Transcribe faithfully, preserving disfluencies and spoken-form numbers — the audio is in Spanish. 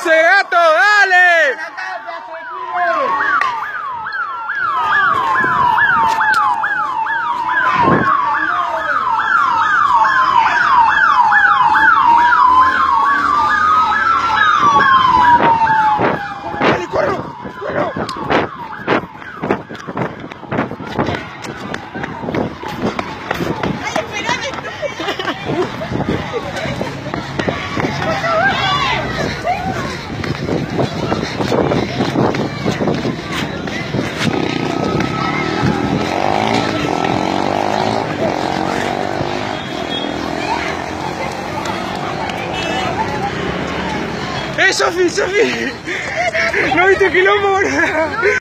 ese gato! ¡Dale! ¡Dale, corro! ¡Corro! ¡Eh, Sofi, Sofi! ¿No viste quilombo, boludo?